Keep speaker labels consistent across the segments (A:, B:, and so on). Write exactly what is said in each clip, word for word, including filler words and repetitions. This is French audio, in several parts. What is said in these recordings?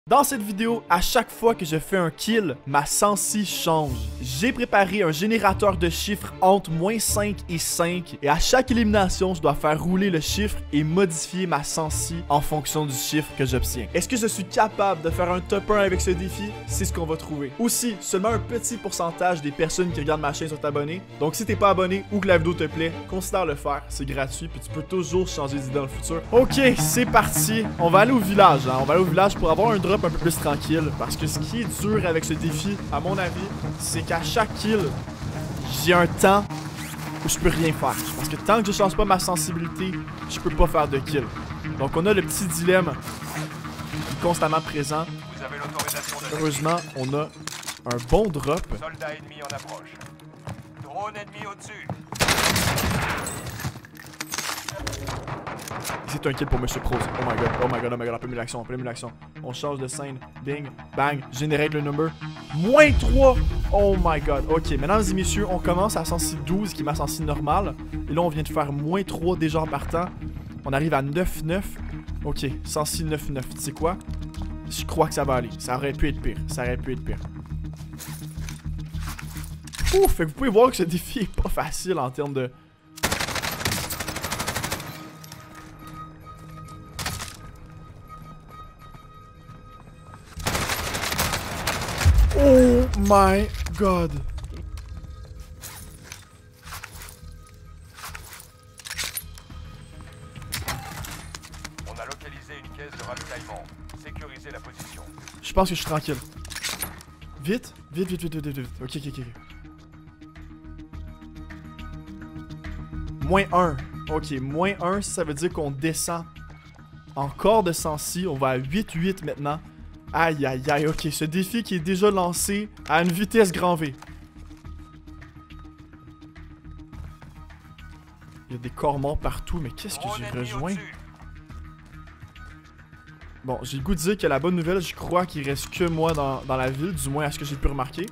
A: Dans cette vidéo, à chaque fois que je fais un kill, ma sensi change. J'ai préparé un générateur de chiffres entre moins cinq et cinq, et à chaque élimination, je dois faire rouler le chiffre et modifier ma sensi en fonction du chiffre que j'obtiens. Est-ce que je suis capable de faire un top un avec ce défi? C'est ce qu'on va trouver. Aussi, seulement un petit pourcentage des personnes qui regardent ma chaîne sont abonnées, donc si t'es pas abonné ou que la vidéo te plaît, considère le faire, c'est gratuit, puis tu peux toujours changer d'idée dans le futur. Ok, c'est parti, on va aller au village, hein. On va aller au village pour avoir un drop un peu plus tranquille, parce que ce qui est dur avec ce défi, à mon avis, c'est qu'à chaque kill, j'ai un temps où je peux rien faire. Parce que tant que je change pas ma sensibilité, je peux pas faire de kill. Donc on a le petit dilemme qui est constamment présent.
B: Vous avez l'autorisation de...
A: Heureusement, on a un bon drop.
B: Soldat ennemi en approche. Drone ennemi au-dessus.
A: C'est un kill pour Monsieur Prose. Oh my god, oh my god, oh my god, on peut mieux l'action, on peut mieux l'action. On change de scène, bing, bang, générate le number. moins trois! Oh my god, ok, mesdames et messieurs, on commence à sensi douze, qui est ma sensi normale. Et là, on vient de faire moins trois déjà en partant. On arrive à neuf neuf. Ok, sensi neuf neuf, tu sais quoi? Je crois que ça va aller. Ça aurait pu être pire, ça aurait pu être pire. Ouf, fait que vous pouvez voir que ce défi est pas facile en termes de... Oh my god.
B: On a localisé une caisse de ravitaillement. Sécurisez la position.
A: Je pense que je suis tranquille. Vite, vite, vite, vite, vite, vite, vite. Ok, ok, ok. Moins un. Ok, moins un, ça veut dire qu'on descend encore de sensi. On va à huit huit maintenant. Aïe, aïe, aïe, ok. Ce défi qui est déjà lancé à une vitesse grand V. Il y a des corps morts partout, mais qu'est-ce que j'ai rejoint? Bon, j'ai le goût de dire que la bonne nouvelle, je crois qu'il reste que moi dans, dans la ville, du moins à ce que j'ai pu remarquer.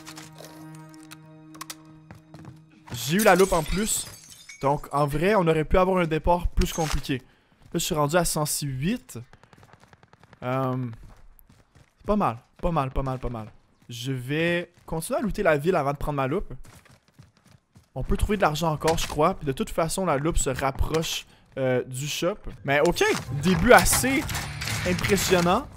A: J'ai eu la loupe en plus. Donc, en vrai, on aurait pu avoir un départ plus compliqué. Là, je suis rendu à sensi huit. Euh... Pas mal, pas mal, pas mal, pas mal. Je vais continuer à looter la ville avant de prendre ma loupe. On peut trouver de l'argent encore, je crois. Puis de toute façon, la loupe se rapproche euh, du shop. Mais ok, début assez impressionnant.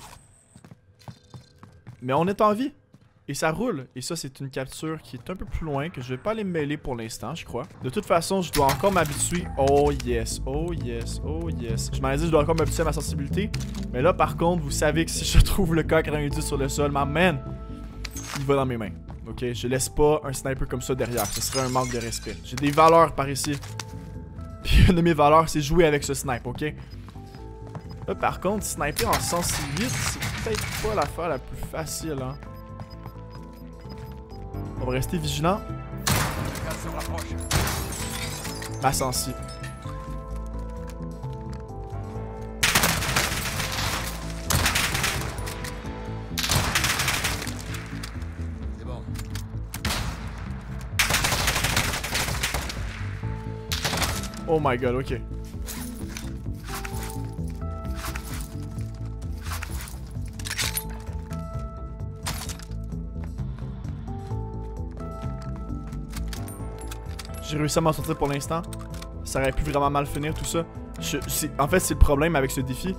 A: Mais on est en vie. Et ça roule. Et ça, c'est une capture qui est un peu plus loin, que je vais pas aller me mêler pour l'instant, je crois. De toute façon, je dois encore m'habituer. Oh yes, oh yes, oh yes. Je m'en ai dit, je dois encore m'habituer à ma sensibilité. Mais là, par contre, vous savez que si je trouve le K quatre-vingt-dix sur le sol, ma man, il va dans mes mains. Ok, je laisse pas un sniper comme ça derrière. Ce serait un manque de respect. J'ai des valeurs par ici. Puis une de mes valeurs, c'est jouer avec ce snipe, ok? Là, par contre, sniper en sensi huit, c'est peut-être pas l'affaire la plus facile, hein. On va rester vigilant. Ma sensi.
B: C'est bon.
A: Oh my god, ok. J'ai réussi à m'en sortir pour l'instant. Ça aurait pu vraiment mal finir tout ça. Je, en fait, c'est le problème avec ce défi.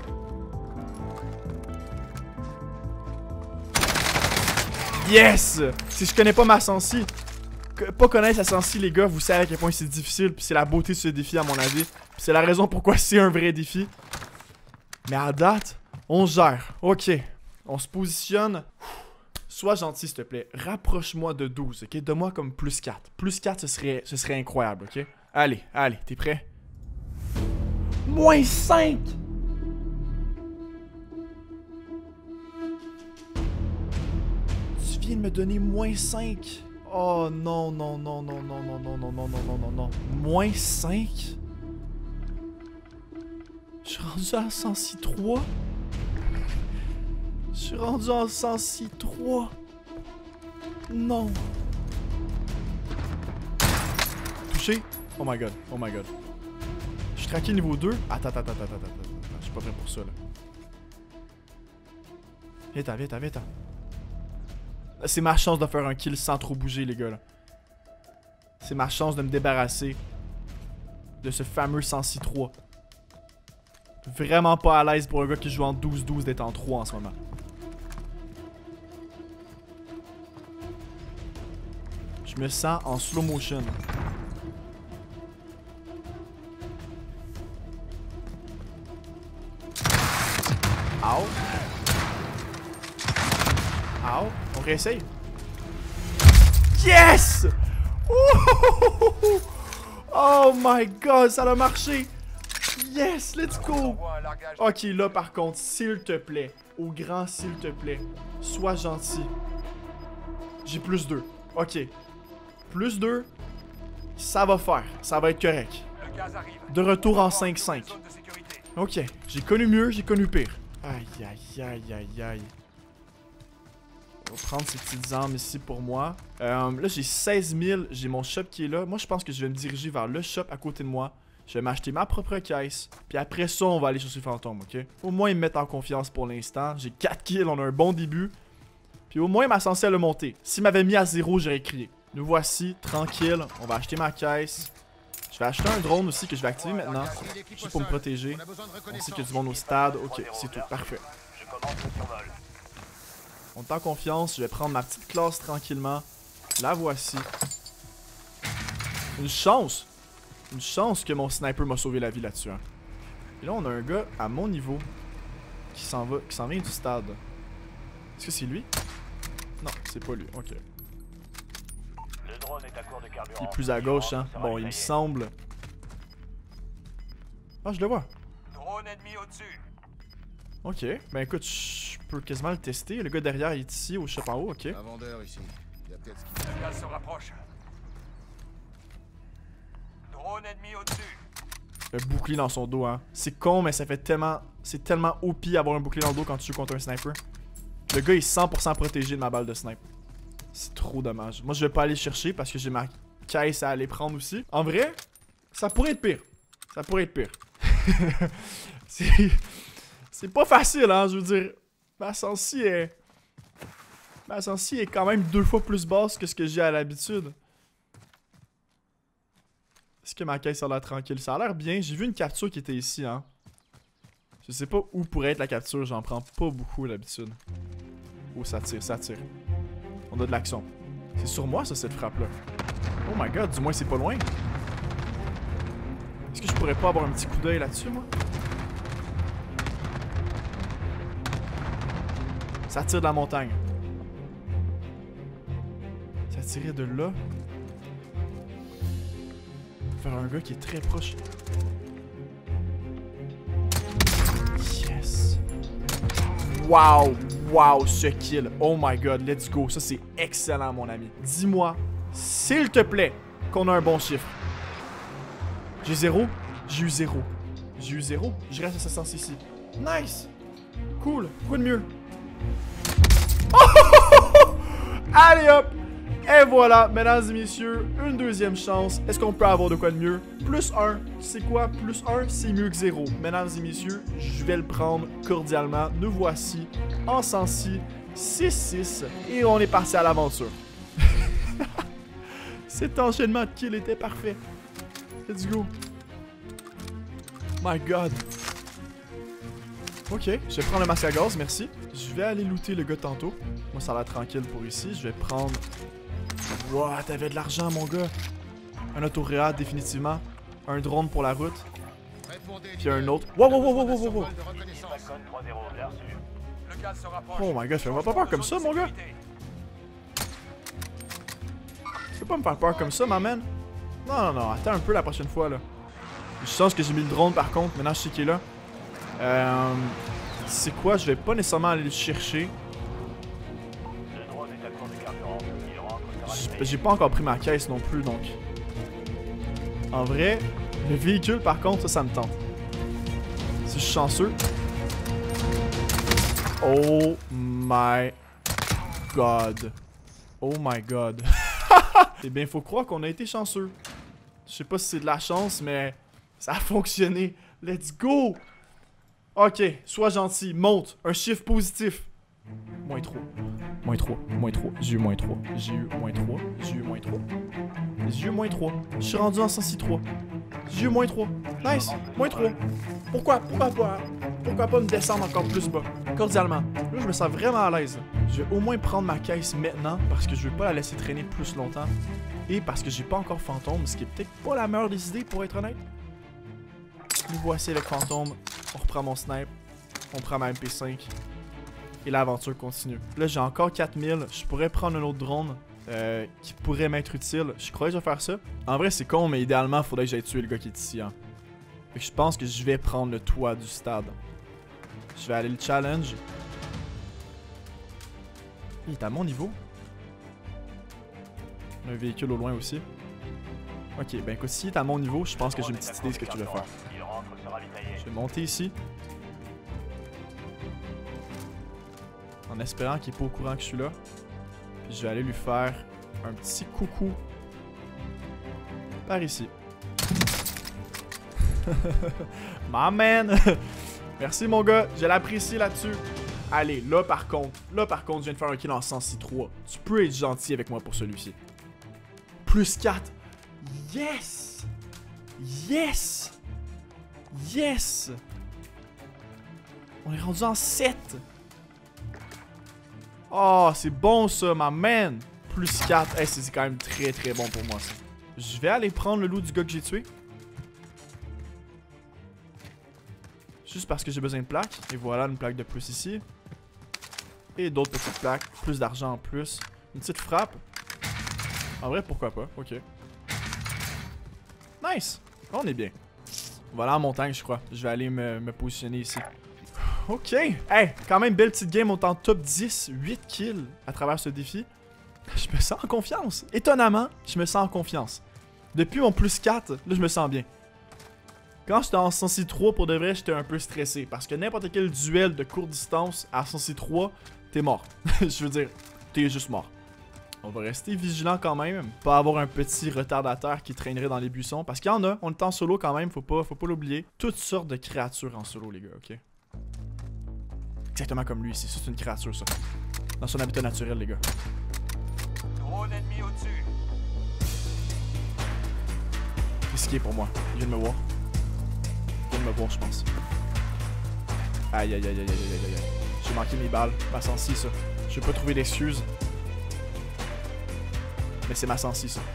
A: Yes! Si je connais pas ma sensi, pas connaître sa sensi, les gars, vous savez à quel point c'est difficile. Puis c'est la beauté de ce défi, à mon avis. C'est la raison pourquoi c'est un vrai défi. Mais à date, on gère. Ok. On se positionne. Sois gentil, s'il te plaît. Rapproche-moi de douze, ok? Donne-moi comme plus quatre. Plus quatre, ce serait, ce serait incroyable, ok? Allez, allez, t'es prêt? moins cinq! Tu viens de me donner moins cinq. Oh non, non, non, non, non, non, non, non, non, non, non, non, non. moins cinq? Je suis rendu à sensi trois. Je suis rendu en sensi trois. Non. Touché. Oh my god. Oh my god. Je suis traqué niveau deux. Attends, attends, attends, attends, attends, attends. Je suis pas prêt pour ça, là. Viens-t'en, viens-t'en, viens-t'en. C'est ma chance de faire un kill sans trop bouger, les gars, là. C'est ma chance de me débarrasser de ce fameux Sensi trois. Vraiment pas à l'aise pour un gars qui joue en douze douze d'être en trois en ce moment. Je me sens en slow motion. Ow. Ow. On réessaye. Yes! Ouh! Oh my god, ça a marché! Yes, let's go! Ok, là par contre, s'il te plaît, au grand s'il te plaît, sois gentil. J'ai plus deux. Ok. Plus deux, ça va faire. Ça va être correct. De retour en cinq cinq. Ok, j'ai connu mieux, j'ai connu pire. Aïe, aïe, aïe, aïe, aïe. On va prendre ces petites armes ici pour moi. Euh, là, j'ai seize mille. J'ai mon shop qui est là. Moi, je pense que je vais me diriger vers le shop à côté de moi. Je vais m'acheter ma propre caisse. Puis après ça, on va aller chercher le fantôme, ok? Au moins, ils me mettent en confiance pour l'instant. J'ai quatre kills, on a un bon début. Puis au moins, il m'a censé à le monter. S'il m'avait mis à zéro, j'aurais crié. Nous voici, tranquille. On va acheter ma caisse. Je vais acheter un drone aussi que je vais activer maintenant. Juste pour me protéger. On sait qu'il y a du monde au stade. Ok, c'est tout. Parfait. On est en confiance. Je vais prendre ma petite classe tranquillement. La voici. Une chance. Une chance que mon sniper m'a sauvé la vie là-dessus. Hein. Et là, on a un gars à mon niveau qui s'en va, qui s'en vient du stade. Est-ce que c'est lui? Non, c'est pas lui. Ok. Il est plus à gauche, hein. Bon, il me semble. Ah, je le vois.
B: Drone ennemi au-dessus.
A: Ok. Ben écoute, je peux quasiment le tester. Le gars derrière il est ici, au shop en haut, ok.
C: Un vendeur ici. Il y a peut-être ce qu'il
B: Le gaz se rapproche. Drone ennemi au-dessus.
A: Un bouclier dans son dos, hein. C'est con, mais ça fait tellement... C'est tellement O P avoir un bouclier dans le dos quand tu joues contre un sniper. Le gars est cent pour cent protégé de ma balle de snipe. C'est trop dommage. Moi, je vais pas aller chercher parce que j'ai ma caisse à aller prendre aussi. En vrai, ça pourrait être pire. Ça pourrait être pire. C'est... C'est pas facile, hein, je veux dire. Ma sensi est... Ma sensi est quand même deux fois plus basse que ce que j'ai à l'habitude. Est-ce que ma caisse a l'air tranquille? Ça a l'air bien. J'ai vu une capture qui était ici, hein. Je sais pas où pourrait être la capture. J'en prends pas beaucoup d'habitude. Oh, ça tire, ça tire. On a de l'action. C'est sur moi, ça, cette frappe-là. Oh my god, du moins, c'est pas loin. Est-ce que je pourrais pas avoir un petit coup d'œil là-dessus, moi? Ça tire de la montagne. Ça tirait de là. Faire un gars qui est très proche. Yes. Wow. Wow, ce kill. Oh my god, let's go. Ça, c'est excellent, mon ami. Dis-moi, s'il te plaît, qu'on a un bon chiffre. J'ai zéro. J'ai eu zéro. J'ai eu zéro. Je reste à ce sens ici. Nice. Cool. Quoi de mieux? Oh! Allez hop! Et voilà, mesdames et messieurs, une deuxième chance. Est-ce qu'on peut avoir de quoi de mieux? Plus un, c'est quoi? Plus un, c'est mieux que zéro. Mesdames et messieurs, je vais le prendre cordialement. Nous voici en Sensi six six et on est parti à l'aventure. Cet enchaînement de kills était parfait. Let's go. My god. Ok, je vais prendre le masque à gaz, merci. Je vais aller looter le gars tantôt. Moi, ça a l'air tranquille pour ici. Je vais prendre... Wow, t'avais de l'argent, mon gars. Un autoréa, définitivement. Un drone pour la route. Puis un autre. Wow, wow, wow, wow, wow, wow. Oh my god, fais-moi pas peur comme ça, mon gars. Tu peux pas me faire peur comme ça, ma man. Non, non, non, attends un peu la prochaine fois, là. Je sens que j'ai mis le drone, par contre. Maintenant, je sais qu'il est là. Euh... C'est quoi? Je vais pas nécessairement aller le chercher. J'ai pas encore pris ma caisse non plus, donc... En vrai, le véhicule, par contre, ça, ça me tente. Si je suis chanceux... Oh my god. Oh my god. Eh bien, faut croire qu'on a été chanceux. Je sais pas si c'est de la chance, mais... Ça a fonctionné. Let's go! Ok, sois gentil, monte, un chiffre positif. Moins trois. Moins trois. Moins trois. J'ai eu moins trois. J'ai eu moins trois. J'ai eu moins trois. J'ai eu moins trois. Je suis rendu en cent six trois. J'ai eu moins trois. Nice. Moins trois. Pourquoi? Pourquoi pas? Pourquoi pas me descendre encore plus bas? Cordialement. Là, je me sens vraiment à l'aise. Je vais au moins prendre ma caisse maintenant parce que je veux pas la laisser traîner plus longtemps. Et parce que j'ai pas encore fantôme, ce qui est peut-être pas la meilleure des idées pour être honnête. Nous voici avec fantôme. On reprend mon snipe. On prend ma M P cinq. Et l'aventure continue. Là, j'ai encore quatre mille. Je pourrais prendre un autre drone euh, qui pourrait m'être utile. Je crois que je vais faire ça. En vrai, c'est con, mais idéalement, il faudrait que j'aille tuer le gars qui est ici. Hein. Fait que je pense que je vais prendre le toit du stade. Je vais aller le challenge. Il est à mon niveau. Un véhicule au loin aussi. Ok, ben écoute, s'il est à mon niveau, je pense que j'ai une petite idée de ce que tu veux faire. Je vais monter ici. En espérant qu'il n'est pas au courant que je suis là. Puis je vais aller lui faire un petit coucou. Par ici. My man! Merci mon gars, je l'apprécie là-dessus. Allez, là par contre, là par contre, je viens de faire un kill en cent six trois. Tu peux être gentil avec moi pour celui-ci. Plus quatre. Yes! Yes! Yes! On est rendu en sept. Oh, c'est bon ça, ma man! Plus quatre. Hey, c'est quand même très très bon pour moi ça. Je vais aller prendre le loup du gars que j'ai tué. Juste parce que j'ai besoin de plaques. Et voilà, une plaque de plus ici. Et d'autres petites plaques. Plus d'argent en plus. Une petite frappe. En vrai, pourquoi pas. Ok. Nice. On est bien. On va aller en montagne, je crois. Je vais aller me, me positionner ici. Ok. Hey, quand même, belle petite game. On est en top dix. huit kills à travers ce défi. Je me sens en confiance. Étonnamment, je me sens en confiance. Depuis mon plus quatre, là, je me sens bien. Quand j'étais en cent six trois, pour de vrai, j'étais un peu stressé. Parce que n'importe quel duel de courte distance à cent six trois, t'es mort. Je veux dire, t'es juste mort. On va rester vigilant quand même. Pas avoir un petit retardateur qui traînerait dans les buissons. Parce qu'il y en a, on est en solo quand même, faut pas, faut pas l'oublier. Toutes sortes de créatures en solo, les gars, ok? Exactement comme lui ici, ça c'est une créature, ça. Dans son habitat naturel, les gars.
B: Drone ennemi au-dessus.
A: Risqué pour moi. Il vient de me voir. Il vient de me voir, je pense. Aïe, aïe, aïe, aïe, aïe, aïe, aïe. J'ai manqué mes balles. Ma sensi, ça. Je vais pas trouver d'excuses. Mais c'est ma sensi, ça.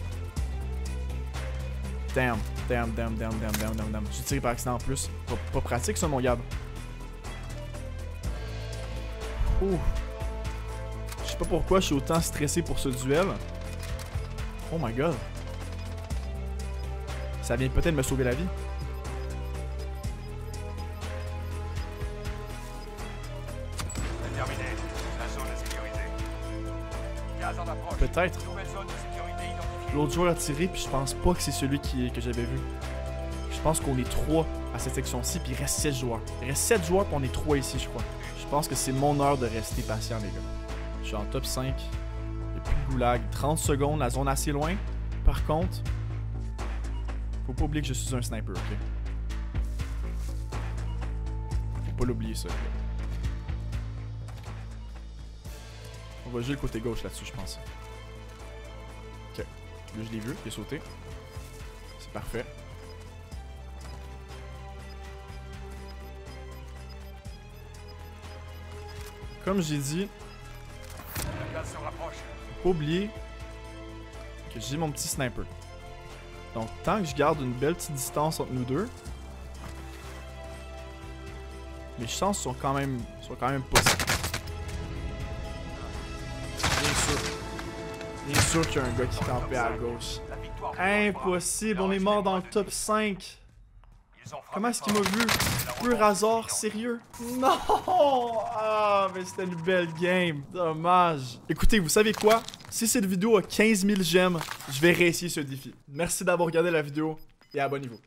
A: Damn, damn, damn, damn, damn, damn, damn, damn. J'ai tiré par accident en plus. Pas, pas pratique, ça, mon gab. Ouh. Je sais pas pourquoi je suis autant stressé pour ce duel. Oh my god. Ça vient peut-être me sauver la vie.
B: C'est terminé. La zone est sécurisée. Gaz en approche.
A: Peut-être.
B: Nouvelle zone de sécurité identifiée.
A: L'autre joueur a tiré, puis je pense pas que c'est celui qui, que j'avais vu. Je pense qu'on est trois à cette section-ci, puis il reste sept joueurs. Il reste sept joueurs, puis on est trois ici, je crois. Je pense que c'est mon heure de rester patient, les gars. Je suis en top cinq. Il n'y a plus de goulag. trente secondes, la zone assez loin. Par contre, faut pas oublier que je suis un sniper, ok? Faut pas l'oublier, ça. On va jouer le côté gauche là-dessus, je pense. Ok. Là, je l'ai vu, il est sauté. C'est parfait. Comme j'ai dit,
B: Le gaz se rapproche.
A: faut pas oublier que j'ai mon petit sniper. Donc, tant que je garde une belle petite distance entre nous deux, les chances sont quand même, sont quand même possibles. Bien sûr. Bien sûr qu'il y a un gars qui campait à gauche.
B: La victoire.
A: Impossible, on est mort dans le top cinq.
B: Ils ont frappé
A: Comment est-ce qu'il
B: fort.
A: m'a vu? Pur hasard, sérieux? Non! Ah, mais c'était une belle game. Dommage. Écoutez, vous savez quoi? Si cette vidéo a quinze mille j'aime, je vais réessayer ce défi. Merci d'avoir regardé la vidéo et abonnez-vous.